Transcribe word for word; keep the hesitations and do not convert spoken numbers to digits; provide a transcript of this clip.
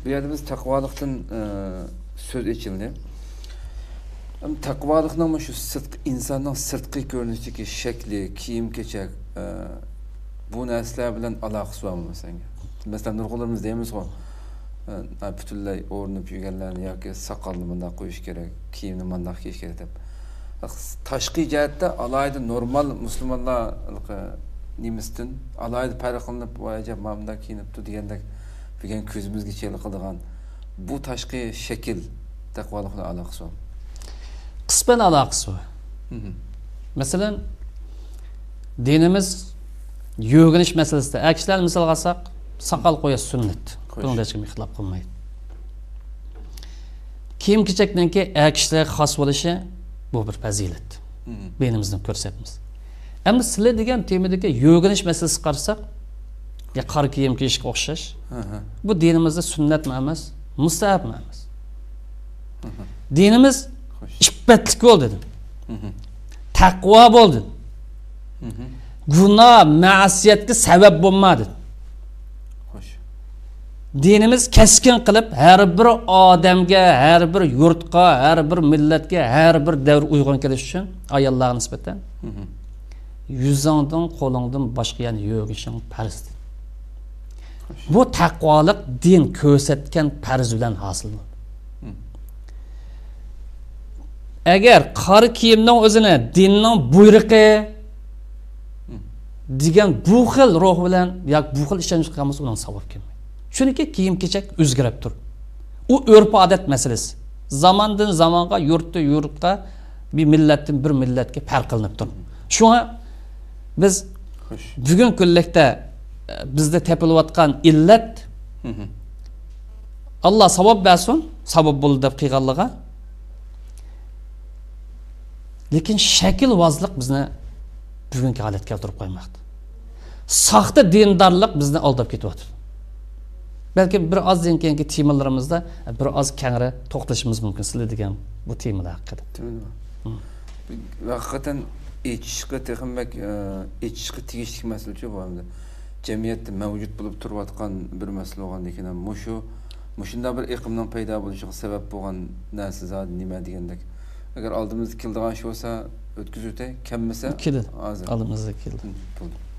bu yerda biz taqvolikdan so'z ochildi. Taqvolikning shu sirtqi insonning sirtqi ko'rinishidagi shakli, kiyim-kechak bu narsalar bilan aloqasi bormi senga? Masalan, nurg'unlarimiz deymiz-ku, butunlay o'rnib yurganlarni yoki soqolni bunday qo'yish kerak, kiyimni bunday kiyish kerak deb. Tashqi jihatda alayda normal musulmonlar nimisdan alayda farq qilinib, voyajab mamda kiyinibdi degandek degan ko'zimizga cheliqadigan bu tashqi shakl taqvolik bilan aloqasi bor. Qisman aloqasi bor. Masalan, dinimiz yo'g'inish masalasida akishlar misol olsak, soqol qo'yish sunnat. Bunda hech kim ixtilof qilmaydi. Kiyim-kechakdan keyin akishlar xos bo'lishi bu bir fazilat. Dinimizning ko'rsatmasi. Endi sizlar degan temadagi yo'g'inish masalasi qarasak, ya qora kiyim kiyishga o'xshash. Bu dinimizda sunnat emas, mustahab emas. Dinimiz iffetlik bo'l dedi. Taqvo bo'l dedi. Gunoh, ma'siyatga sabab bo'lmadi. Dinimiz keskin qilib har bir odamga, har bir yurtga, har bir millatga, har bir davr uyg'un kelish uchun ayollarga nisbatan yuzingdan, qo'lingdan boshqa yana yo'g'ishing farz. Bu taqvolik din ko'rsatgan farz bilan hosil bo'ldi. Agar qora kiyimning o'zini dinning buyrug'i degan bu xil ruh bilan yoki bu xil ishonch qilamiz, uning savob kelmaydi. Chunki kiyim-kechak o'zgarib tur. U urf-odat masalasi. Zamondan zamonga, yurtdan yurtga, bir millatdan bir millatga farq qilinib tur. Shunga biz bugun kunlikda bizda tepilayotgan illat Alloh savob bersin, sabab bo'ldi deb qilganligiga. Lekin shakl-vozlik bizni bugungi holatga keltirib qo'ymoqda. Soxta dindorlik bizni aldab ketyapti. Belki bir azdan keyingi temalarimizda bir az kengra to'xtalishimiz mumkin sizlar degan bu temalar haqida. Haqiqatan echishga texnik echishga tegishli masala bu hamda jamiyatda mavjud bo'lib turayotgan bir masala bo'lgandan ham mushu mushunda bir iqlimning paydo bo'lishiga sabab bo'lgan narsa zot nima degandek. Agar oldimizda keladigan shu bo'lsa o'tkazib o'tay, kammasa hozir oldimizda keldi.